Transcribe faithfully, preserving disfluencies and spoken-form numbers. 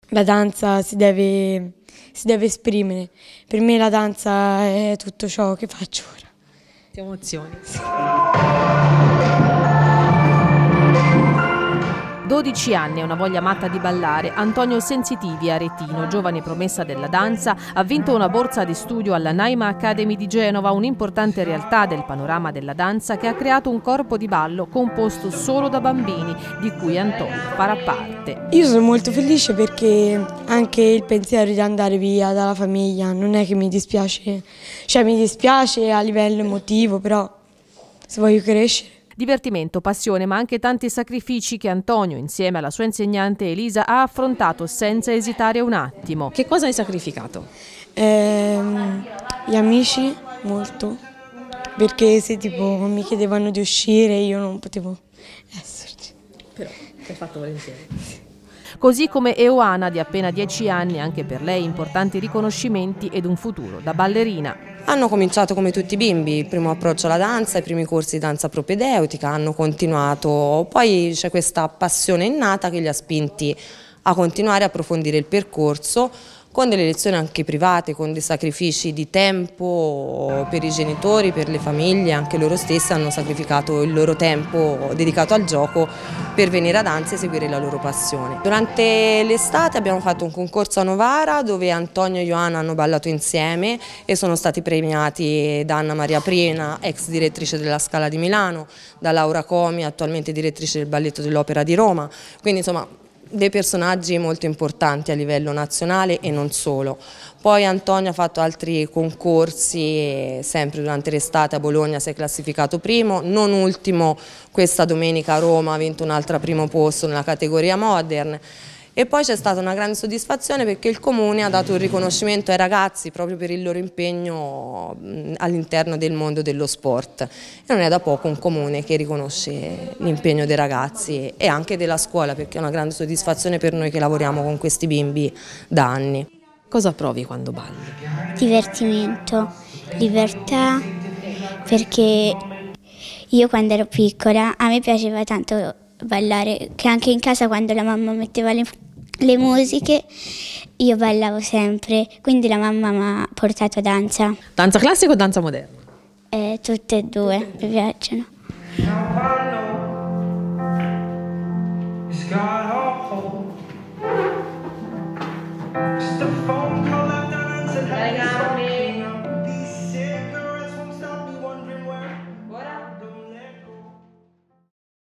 La danza si deve, si deve esprimere. Per me la danza è tutto ciò che faccio ora. Ti emozioni? Sì. dodici anni e una voglia matta di ballare, Antonio Sensitivi, aretino, giovane promessa della danza, ha vinto una borsa di studio alla Naima Academy di Genova, un'importante realtà del panorama della danza che ha creato un corpo di ballo composto solo da bambini, di cui Antonio farà parte. Io sono molto felice perché anche il pensiero di andare via dalla famiglia non è che mi dispiace, cioè mi dispiace a livello emotivo, però se voglio crescere. Divertimento, passione, ma anche tanti sacrifici che Antonio, insieme alla sua insegnante Elisa, ha affrontato senza esitare un attimo. Che cosa hai sacrificato? Eh, gli amici, molto, perché se tipo mi chiedevano di uscire io non potevo esserci. Però l'hai fatto volentieri. Così come Eoana, di appena dieci anni, anche per lei importanti riconoscimenti ed un futuro da ballerina. Hanno cominciato come tutti i bimbi, il primo approccio alla danza, i primi corsi di danza propedeutica, hanno continuato, poi c'è questa passione innata che li ha spinti a continuare a approfondire il percorso con delle lezioni anche private, con dei sacrifici di tempo per i genitori, per le famiglie, anche loro stessi hanno sacrificato il loro tempo dedicato al gioco per venire a danza e seguire la loro passione. Durante l'estate abbiamo fatto un concorso a Novara dove Antonio e Ioana hanno ballato insieme e sono stati premiati da Anna Maria Prena, ex direttrice della Scala di Milano, da Laura Comi, attualmente direttrice del Balletto dell'Opera di Roma, quindi insomma dei personaggi molto importanti a livello nazionale e non solo. Poi Antonio ha fatto altri concorsi e sempre durante l'estate a Bologna si è classificato primo, non ultimo questa domenica a Roma ha vinto un altro primo posto nella categoria Modern. E poi c'è stata una grande soddisfazione perché il Comune ha dato un riconoscimento ai ragazzi proprio per il loro impegno all'interno del mondo dello sport. E non è da poco un Comune che riconosce l'impegno dei ragazzi e anche della scuola, perché è una grande soddisfazione per noi che lavoriamo con questi bimbi da anni. Cosa provi quando balli? Divertimento, libertà, perché io quando ero piccola a me piaceva tanto ballare, che anche in casa quando la mamma metteva le le musiche io ballavo sempre, quindi la mamma mi ha portato a danza. Danza classica o danza moderna? Eh, tutte e due mi piacciono.